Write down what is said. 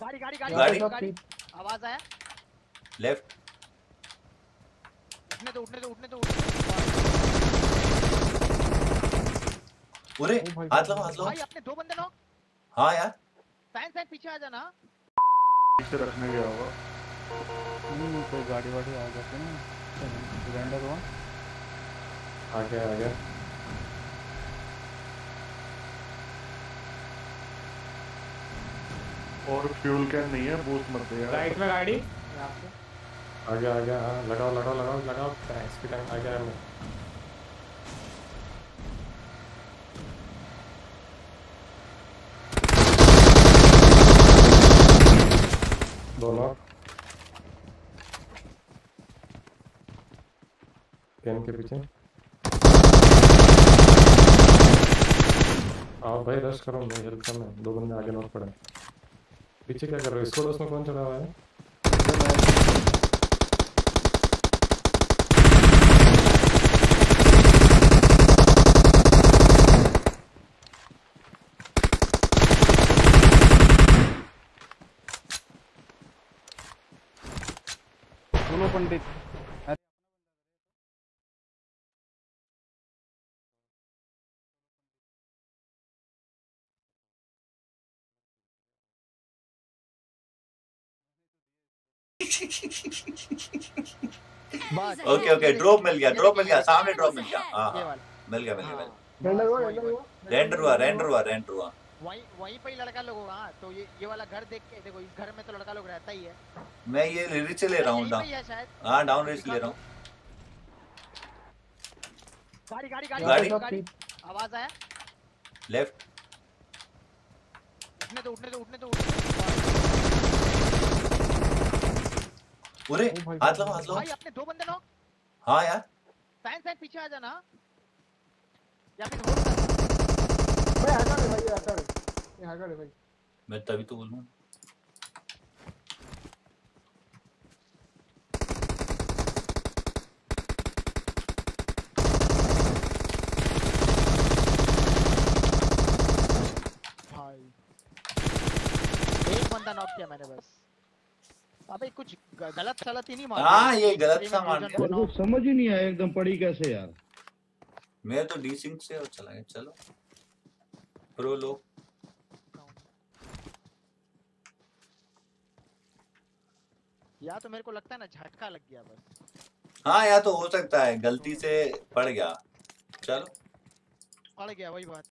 गाड़ी आवाज आया लेफ्ट। उठने दो पूरे हाथ लगाओ भाई अपने 2 बंदे नॉक। हाँ यार फैन पीछे आ जाना। पीछे रखने गया होगा। कोई गाड़ी वाड़ी आ जाती है ना सिलेंडर हुआ आ गया और फ्यूल कैन नहीं है, बूस्ट मत दे यार। राइट में गाड़ी आ गया हाँ लगाओ इसकी टाइम आ गया मैं। दोनों कैन के पीछे आओ भाई, रश करो, मैं हेल्प करना है। 2 बंदे आगे नॉक पड़े। पीछे क्या कर रहे हो? इसको उसमें कौन चला हुआ है? बोलो पंडित। ओके ड्रॉप मिल गया सामने ड्रॉप मिल गया। हाँ मिल गया रेंडर हुआ। वहीं पे ही लड़का लोग होगा। हाँ तो ये वाला घर देख के देखो, इस घर में तो लड़का लोग रहता ही है। मैं ये रिच ले रहा हूँ हाँ डाउन रिच ले रहा हूँ। गाड़ी आवाज आया लेफ्ट। उठने दो पूरे हाथ लगाओ भाई अपने 2 बंदे नॉक। हाँ यार फैन पीछे आ जाना या फिर होल्ड कर। भाई हटा रे भाई। मैं तभी तो बोलूँ। भाई एक बंदा नॉक किया मैंने बस। अबे कुछ गलत ही नहीं मारा। हाँ ये गलत सा मान तो समझ ही नहीं आया एकदम पड़ी कैसे यार। मैं तो डी सिंक से और चला गया। चलो प्रो लो या तो मेरे को लगता है ना झटका लग गया बस। हाँ या तो हो सकता है गलती से पड़ गया। चलो पड़ गया वही बात।